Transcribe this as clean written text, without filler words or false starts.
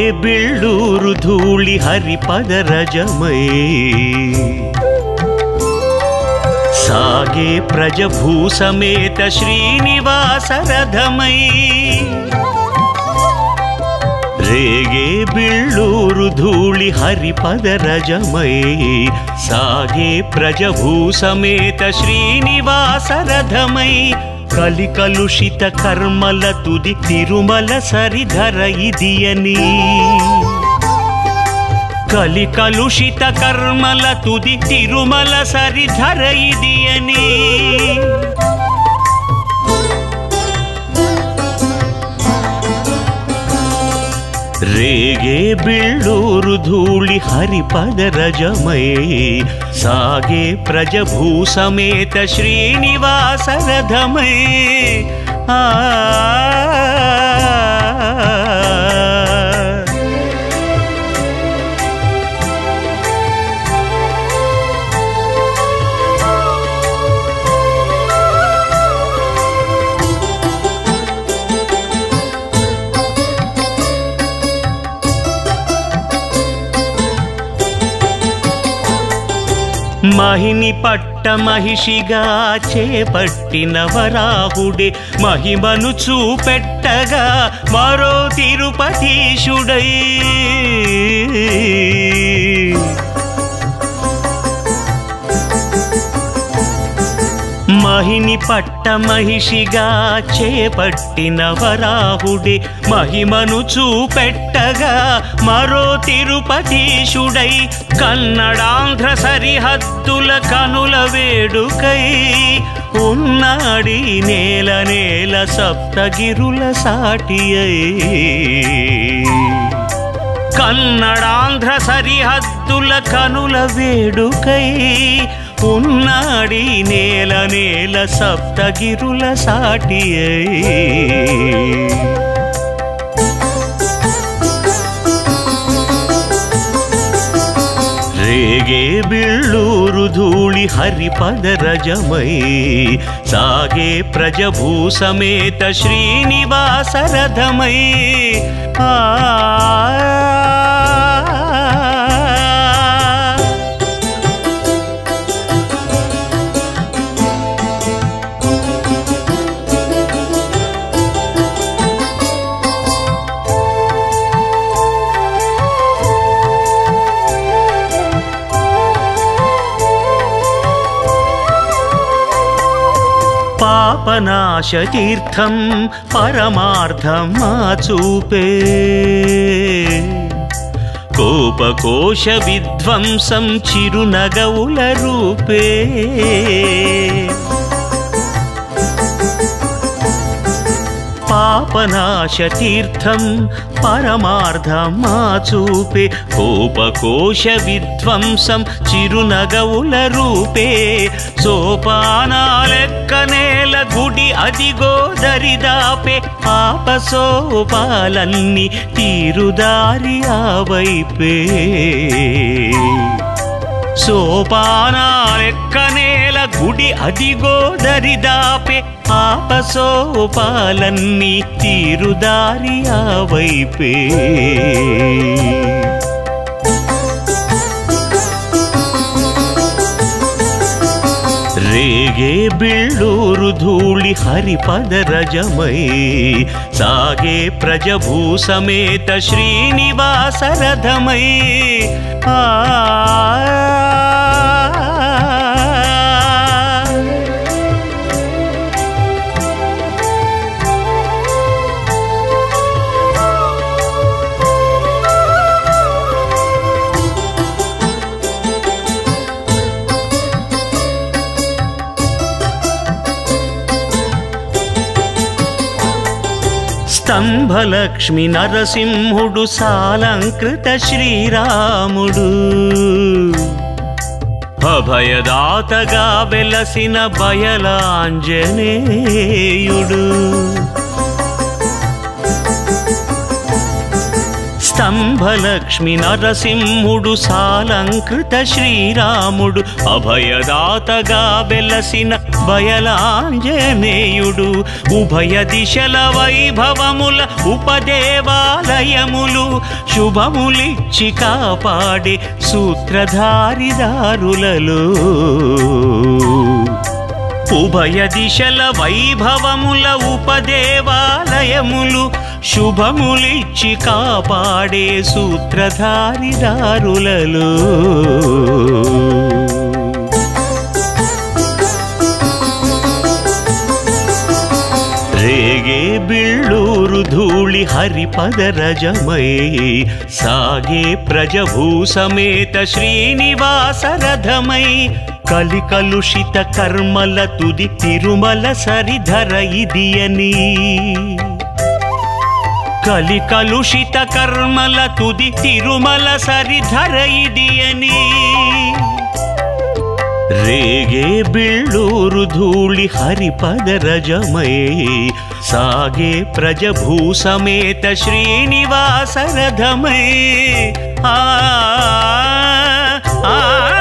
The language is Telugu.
బిళ్ళూరు ధూళి హరిపదరజమై సాగే ప్రజభూసమేత శ్రీనివాస రథమై రేగే బిళ్ళూరు ధూళి హరిపదరజమై సాగే ప్రజభూసమేత శ్రీనివాస రథమై కలి కలుషిత కర్మల తుది తిరుమల సరిధర ఇదియని కలి కలుషిత కర్మల తుది తిరుమల సరిధర ఇదియని రేగే బిళ్ళూరు ధూళి హరిపదరజమై సాగే ప్రజభూసమేత శ్రీనివాస రథమై మహిని పట్ట మహిషిగా చేపట్టిన వరాహుడే మహిమను చూపెట్టగా మరో తిరుపతీశుడై మహిని పట్ట మహిషిగా చేపట్టిన వరాహుడే మహిమను చూపెట్టగా మరో తిరుపతీశుడై కన్నడాంధ్ర సరిహద్దుల కనుల వేడుకై ఉన్నాడి నేల నేల సప్తగిరుల సాటి కన్నడాంధ్ర సరిహద్దుల కనుల వేడుకై ఉన్నాడి నేల నేల సప్తగిరుల సాటి రేగే బిళ్ళూరు ధూళి హరిపదరజమై సాగే ప్రజభూసమేత శ్రీనివాస రథమై పాపనాశతీర్థం పరమార్థం చూపే కోపకోశ విధ్వంసం చిరునగవుల రూపే పాపనాశతీర్థం పరమార్థం చూపే కోపకోశ విధ్వంసం చిరునగవుల రూపే సోపానాలెక్కనేల గుడి అదిగో దరిదాపే పాపసోపాలన్నీ తీరుదారి ఆవైపే సోపానాలెక్కనేల గుడి అదిగో దరిదాపే పాపసోపాలన్నీ తీరుదారి ఆవైపే రేగే బిళ్ళూరు ధూళి హరిపదరజమై సాగే ప్రజభూసమేత శ్రీనివాస రథమై స్తంభలక్ష్మి నరసింహుడు సాలంకృత శ్రీరాముడు అభయదాతగా వెలసిన బయలాంజనేయుడు స్తంభలక్ష్మి నరసింహుడు సాలంకృత శ్రీరాముడు అభయదాతగా వెలసిన బయలాంజనేయుడు ఉభయ దిశల వైభవముల ఉపదేవాలయములు శుభములిచ్చి కాపాడే సూత్రధారిదారులలో ఉభయ దిశల వైభవముల ఉపదేవాలయములు శుభములిచ్చి కాపాడే సూత్రధారిదారులలో రేగే బిళ్ళూరు ధూళి హరిపదరజమై సాగే ప్రజభూ సమేత శ్రీనివాస రథమై కలికలుషిత కర్మల తుది తిరుమల సరిధర ఇదియని కలికలుషిత కర్మల తుది తిరుమల సరిధర ఇదియని రేగే బిళ్ళూరు ధూళి హరిపదరజమై సాగే ప్రజభూ సమేత శ్రీనివాస రథమై ఆ